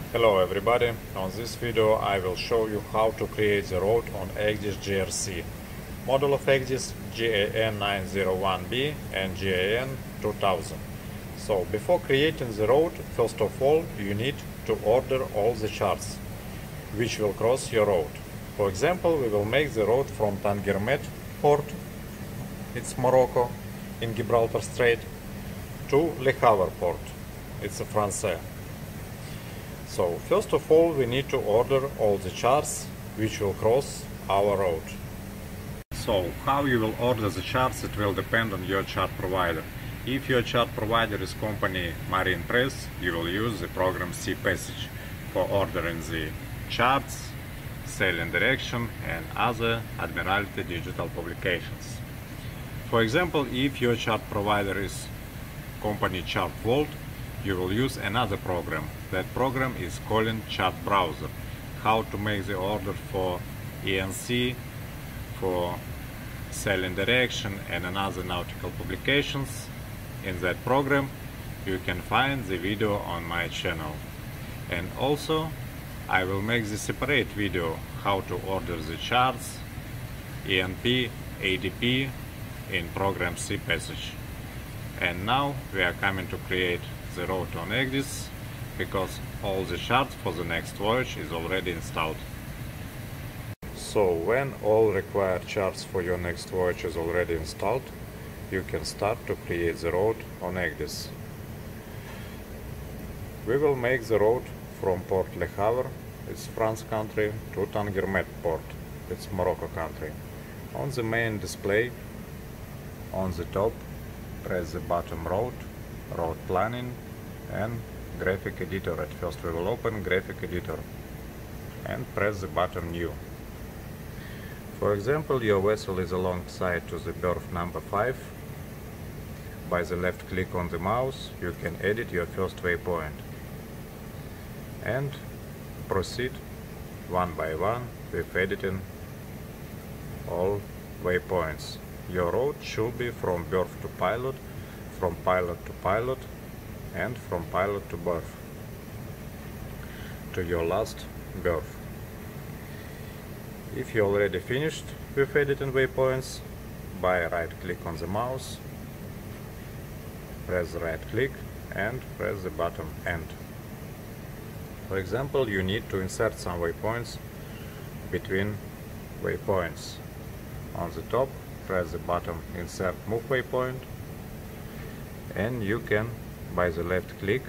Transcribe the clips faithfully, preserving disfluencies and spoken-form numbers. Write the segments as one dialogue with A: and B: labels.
A: Hello everybody, on this video I will show you how to create the road on EGDIS G R C. Model of EGDIS G A N nine zero one B and G A N two thousand. So before creating the road, first of all you need to order all the charts which will cross your road. For example, we will make the road from Tangermet port, it's Morocco, in Gibraltar Strait, to Le Havre port, it's a Francais. So first of all we need to order all the charts which will cross our road. So how you will order the charts, it will depend on your chart provider. If your chart provider is company Marine Press, you will use the program cPassage for ordering the charts, sailing direction and other Admiralty digital publications. For example, if your chart provider is company ChartVault, you will use another program. That program is called Chart Browser. How to make the order for E N C, for sailing direction and another nautical publications. In that program you can find the video on my channel. And also I will make the separate video how to order the charts, E N P, A D P in program cPassage. And now we are coming to create the road on EGDIS, because all the charts for the next voyage is already installed. So when all required charts for your next voyage is already installed, you can start to create the road on EGDIS. We will make the road from Port Le Havre, it's France country, to Tangermet port, it's Morocco country. On the main display, on the top, press the button Road, Road Planning and Graphic Editor. At first we will open Graphic Editor and press the button New. For example, your vessel is alongside to the berth number five. By the left click on the mouse you can edit your first waypoint and proceed one by one with editing all waypoints. Your road should be from berth to pilot, from pilot to pilot, and from pilot to berth, to your last berth. If you already finished with editing waypoints, by right click on the mouse, press the right click and press the button End. For example, you need to insert some waypoints between waypoints. On the top, press the button Insert Move Waypoint, and you can, by the left click,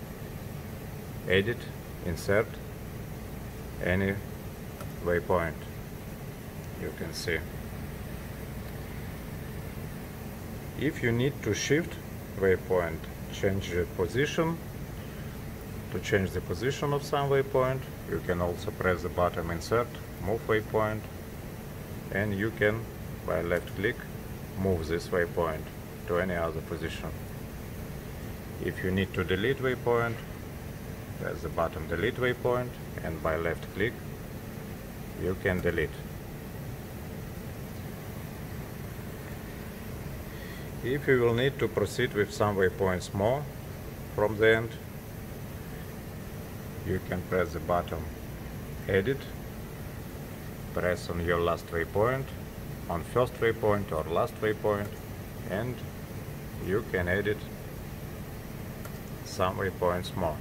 A: edit, insert any waypoint. You can see. If you need to shift waypoint, change the position, to change the position of some waypoint, you can also press the button Insert, Move Waypoint, and you can, by left click, move this waypoint to any other position. If you need to delete waypoint, press the button Delete Waypoint, and by left click you can delete. If you will need to proceed with some waypoints more from the end, you can press the button Edit, press on your last waypoint, on first waypoint or last waypoint, and you can edit some waypoints more.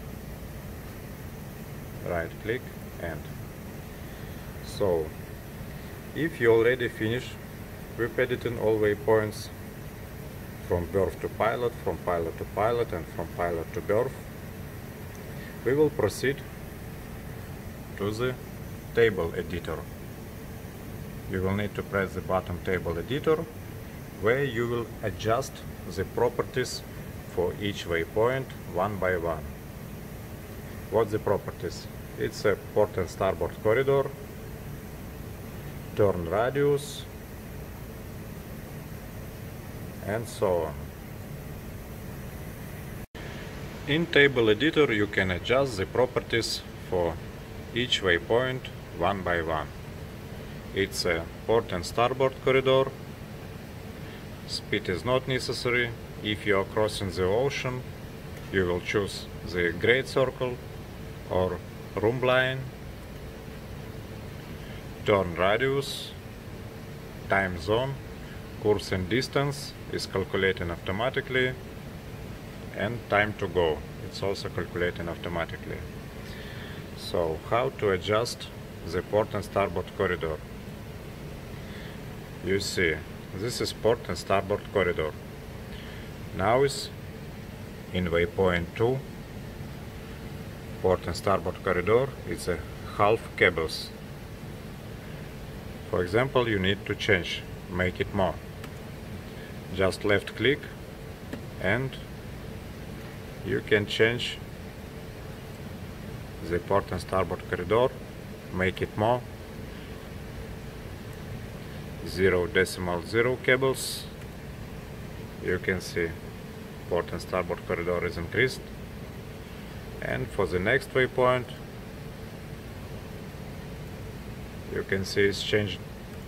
A: Right click and so if you already finished with editing all waypoints from berth to pilot, from pilot to pilot and from pilot to berth, we will proceed to the table editor. You will need to press the button Table Editor, where you will adjust the properties for each waypoint one by one. What's the properties? It's a port and starboard corridor, turn radius, and so on. In Table Editor you can adjust the properties for each waypoint one by one. It's a port and starboard corridor. Speed is not necessary. If you are crossing the ocean, you will choose the great circle. or room line, turn radius, time zone, course and distance is calculating automatically, and time to go, it's also calculating automatically. So how to adjust the port and starboard corridor? You see, this is port and starboard corridor. Now is in waypoint two, port and starboard corridor, it's a half cables. For example, you need to change, make it more. Just left click and you can change the port and starboard corridor, make it more. Zero decimal zero cables. You can see port and starboard corridor is increased. And for the next waypoint, you can see it's changed.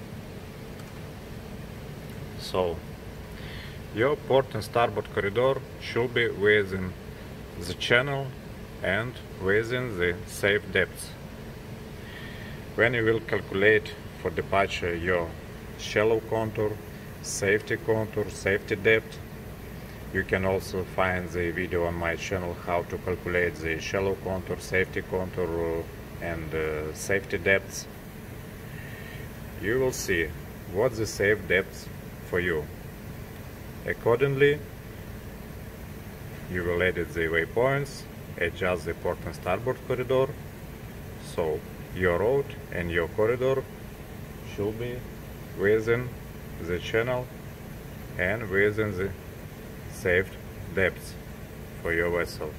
A: So your port and starboard corridor should be within the channel and within the safe depths. When you will calculate for departure your shallow contour, safety contour, safety depth, you can also find the video on my channel how to calculate the shallow contour, safety contour and uh, safety depths. You will see what's the safe depth for you. Accordingly, you will edit the waypoints, adjust the port and starboard corridor, so your route and your corridor should be within the channel and within the safe depths for your vessel.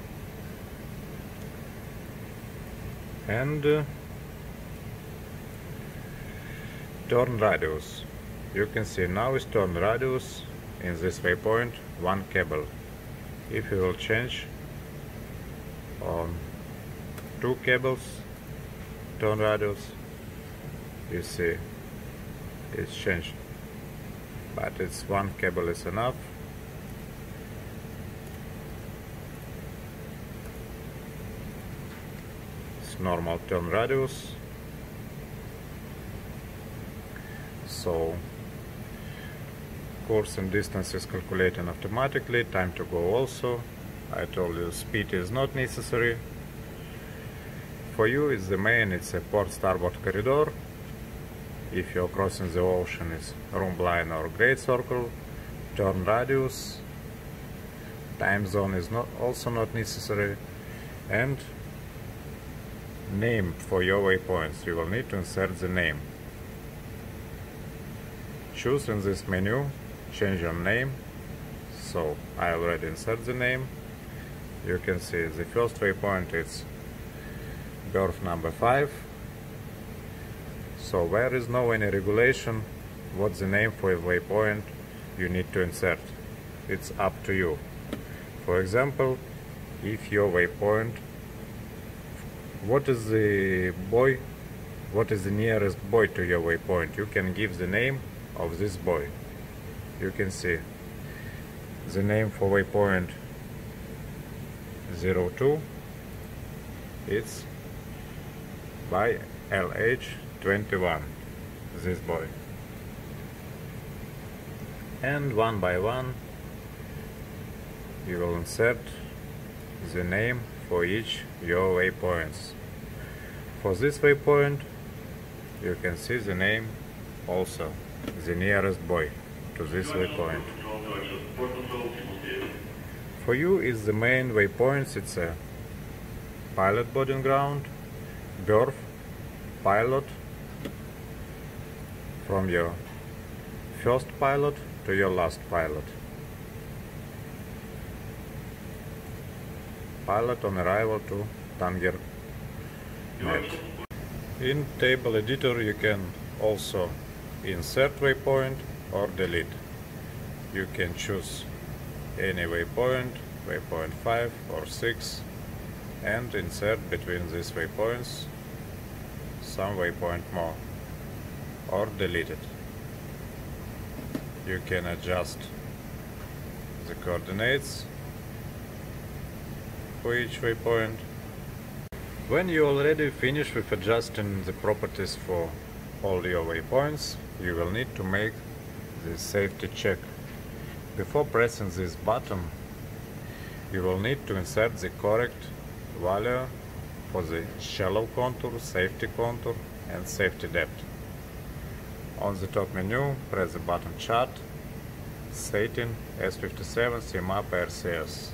A: And uh, turn radius. You can see now is turn radius in this waypoint one cable. If you will change on two cables turn radius, you see it's changed, but it's one cable is enough. It's normal turn radius. So course and distance is calculating automatically, time to go also. I told you speed is not necessary. For you it's the main, it's a port starboard corridor. If you're crossing the ocean, it's room line or great circle. Turn radius, time zone is not also not necessary, and name for your waypoints. You will need to insert the name. Choose in this menu, change your name. So I already insert the name. You can see the first waypoint is berth number five. So there is no any regulation what's the name for a waypoint you need to insert. It's up to you. For example, if your waypoint, what is the buoy, what is the nearest buoy to your waypoint, you can give the name of this buoy. You can see the name for waypoint zero two, it's by L H twenty-one, this buoy. And one by one you will insert the name for each your waypoints. For this waypoint you can see the name also, the nearest buoy to this waypoint. For you is the main waypoints, it's a pilot boarding ground, berth, pilot, from your first pilot to your last pilot. Pilot on arrival to Tangier Net. In table editor you can also insert waypoint or delete. You can choose any waypoint, waypoint five or six, and insert between these waypoints some waypoint more, or delete it. You can adjust the coordinates for each waypoint. When you already finish with adjusting the properties for all your waypoints, you will need to make the safety check. Before pressing this button, you will need to insert the correct value for the shallow contour, safety contour and safety depth. On the top menu, press the button Chart, Setting S fifty-seven C M A P R C S.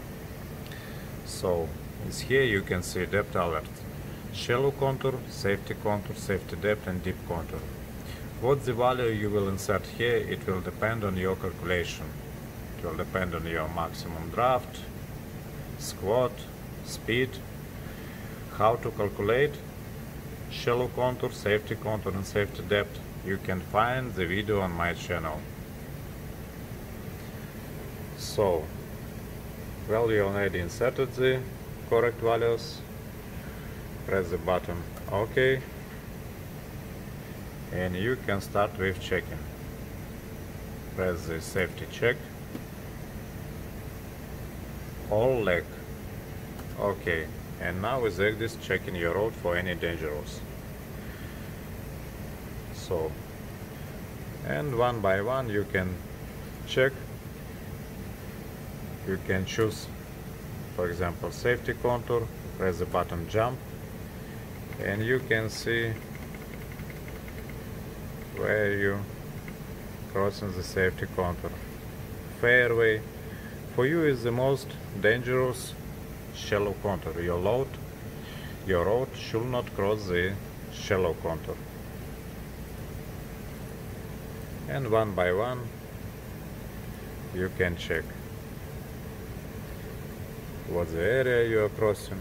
A: So, is here you can see depth alert. Shallow contour, safety contour, safety depth and deep contour. What the value you will insert here, it will depend on your calculation. It will depend on your maximum draft, squat, speed. How to calculate shallow contour, safety contour and safety depth, you can find the video on my channel. So, well, you already inserted the correct values. Press the button OK and you can start with checking. Press the safety check. All leg. OK. And now with EGDIS checking your road for any dangers. So, and one by one you can check. You can choose, for example, safety contour, press the button jump, and you can see where you crossing the safety contour. Fairway for you is the most dangerous shallow contour. Your load, your road should not cross the shallow contour. And one by one you can check what the area you are crossing.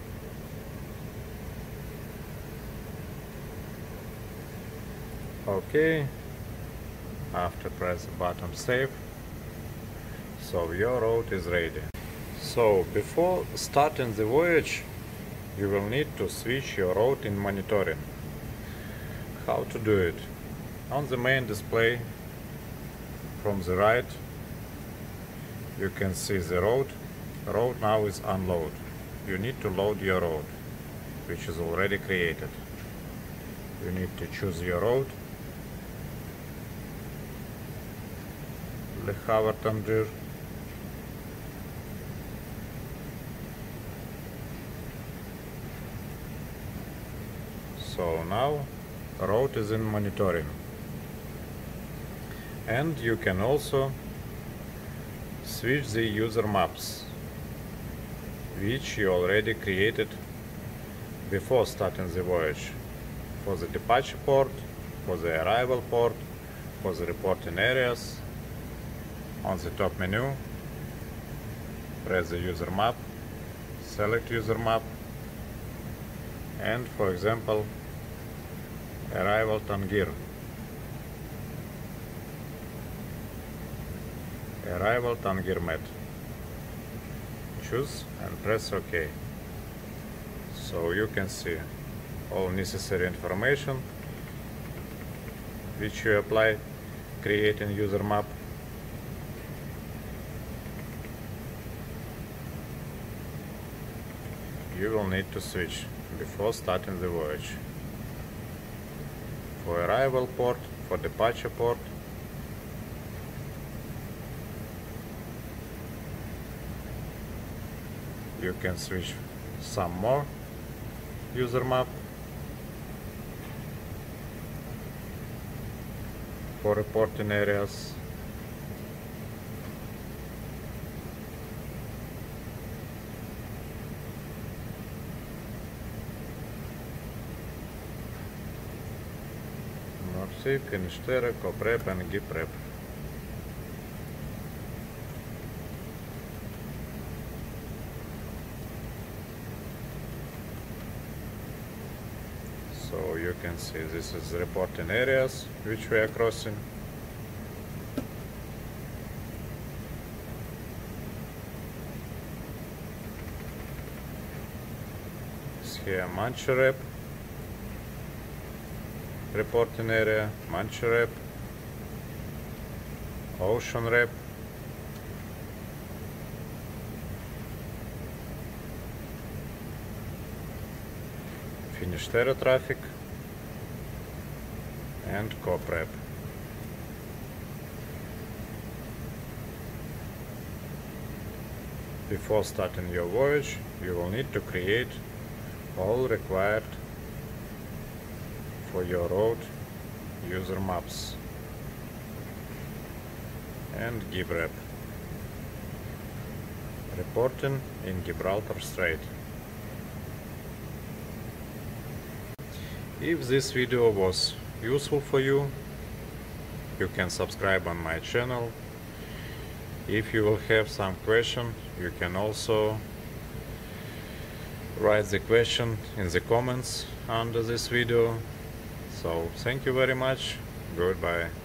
A: OK. After press the button save. So your road is ready. So before starting the voyage, you will need to switch your route in monitoring. How to do it? On the main display from the right, you can see the road. Road now is unload. You need to load your road, which is already created. You need to choose your road. Le Havre Tangier. So now road is in monitoring. And you can also switch the user maps, which you already created before starting the voyage. For the departure port, for the arrival port, for the reporting areas. On the top menu, press the user map, select user map, and for example, arrival Tangier. Arrival Tangier Met. Choose and press OK. So you can see all necessary information which you apply creating user map. You will need to switch before starting the voyage. For arrival port, for departure port, you can switch some more user map. For reporting areas, North Sea, Finisterre, Coprep and Giprep. So you can see this is reporting areas which we are crossing. It's here Manche Rep, reporting area, Manche Rep, Ocean Rep, Finisterre traffic and COPREP. Before starting your voyage, you will need to create all required for your road user maps and GIBREP. Reporting in Gibraltar Strait. If this video was useful for you, you can subscribe on my channel. If you will have some question, you can also write the question in the comments under this video. So thank you very much. Goodbye.